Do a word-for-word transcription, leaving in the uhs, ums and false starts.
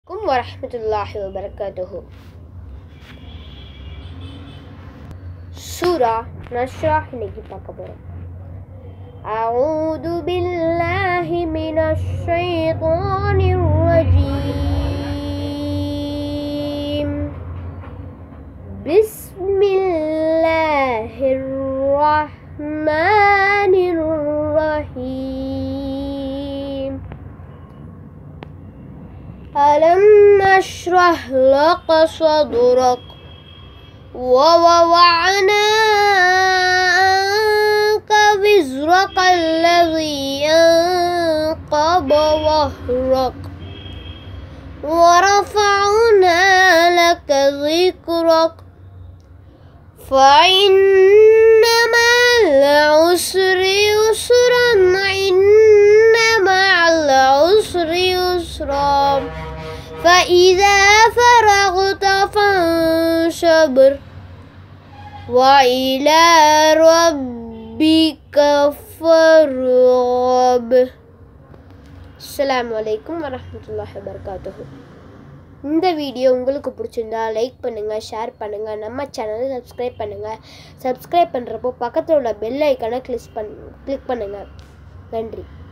warahmatullahi wabarakatuh. Surah Nashrah இன்னைக்கு பார்க்க போறோம். أعوذ بالله من الشيطان الرجيم. بسم الله الرحمن الرحيم. ألم نشرح لك صدرك ووضعنا عنك وزرك الذي أنقض ظهرك ورفعنا لك ذكرك فإن مع العسر يسرا إن مع العسر يسرا فإذا فرغت فانصب وإلى ربك فارغب. அஸ்ஸலாமு அலைக்கும் வரஹ்மத்துல்லாஹி வபரகாத்துஹு. இந்த வீடியோ உங்களுக்கு பிடிச்சிருந்தா லைக் பண்ணுங்கள், ஷேர் பண்ணுங்கள், நம்ம சேனலை சப்ஸ்கிரைப் பண்ணுங்கள். சப்ஸ்கிரைப் பண்ணுறப்போ பக்கத்தில் உள்ள பெல் ஐக்கானை கிளிக் பண் கிளிக் பண்ணுங்கள். நன்றி.